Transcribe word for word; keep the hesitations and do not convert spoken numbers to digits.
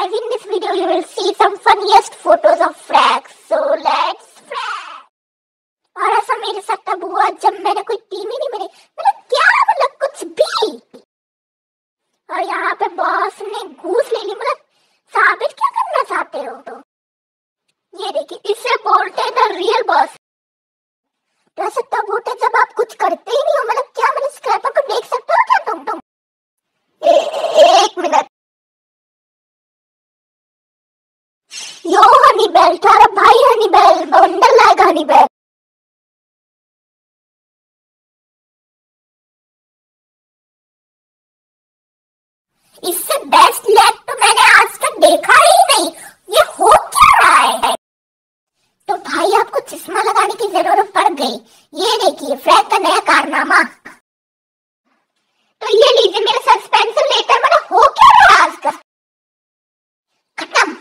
guys, in this video you will see some funniest photos of frags. So let's frag. और ऐसा मेरे साथ तब हुआ जब मैंने कोई टीम ही नहीं बनी, मतलब क्या मतलब कुछ भी। और यहाँ पे बॉस ने घूस ले ली, मतलब साबित क्या करना चाहते हो तो ये देखिए, इसे बोलते हैं द रियल बॉस। वैसे तब होता जब आप कुछ करते ही नहीं हो, मतलब क्या मेरे स्क्रैपर को देख सकते हो क्या तुम तुम ए, एक मिनट। यो हनी बेल, तुम्हारा भाई हनी बेल बंडल लाएगा हनी बेल। इससे बेस्ट लैग तो मैंने आज तक देखा ही नहीं। ये हो क्या रहा है? तो भाई आपको चश्मा लगाने की जरूरत पड़ गई। ये देखिए फ्रैग का नया कारनामा। तो ये लीजिए मेरे सस्पेंस लेटर, मतलब हो क्या रहा है आज का? खत्म।